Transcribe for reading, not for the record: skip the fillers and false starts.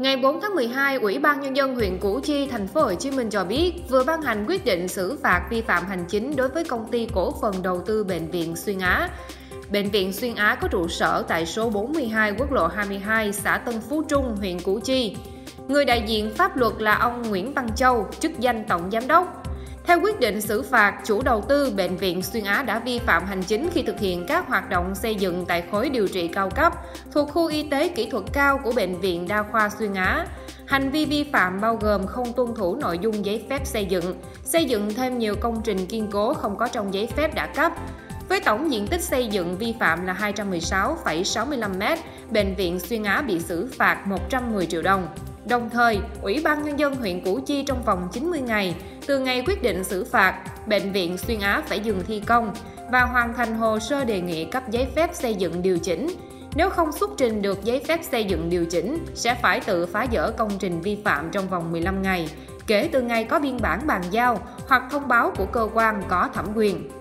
Ngày 4 tháng 12, Ủy ban Nhân dân huyện Củ Chi, thành phố Hồ Chí Minh cho biết vừa ban hành quyết định xử phạt vi phạm hành chính đối với công ty cổ phần đầu tư Bệnh viện Xuyên Á. Bệnh viện Xuyên Á có trụ sở tại số 42 quốc lộ 22, xã Tân Phú Trung, huyện Củ Chi. Người đại diện pháp luật là ông Nguyễn Văn Châu, chức danh tổng giám đốc. Theo quyết định xử phạt, chủ đầu tư Bệnh viện Xuyên Á đã vi phạm hành chính khi thực hiện các hoạt động xây dựng tại khối điều trị cao cấp thuộc khu y tế kỹ thuật cao của Bệnh viện Đa khoa Xuyên Á. Hành vi vi phạm bao gồm không tuân thủ nội dung giấy phép xây dựng thêm nhiều công trình kiên cố không có trong giấy phép đã cấp. Với tổng diện tích xây dựng vi phạm là 216,65 m, Bệnh viện Xuyên Á bị xử phạt 110 triệu đồng. Đồng thời, Ủy ban Nhân dân huyện Củ Chi trong vòng 90 ngày, từ ngày quyết định xử phạt, Bệnh viện Xuyên Á phải dừng thi công và hoàn thành hồ sơ đề nghị cấp giấy phép xây dựng điều chỉnh. Nếu không xuất trình được giấy phép xây dựng điều chỉnh, sẽ phải tự phá dỡ công trình vi phạm trong vòng 15 ngày, kể từ ngày có biên bản bàn giao hoặc thông báo của cơ quan có thẩm quyền.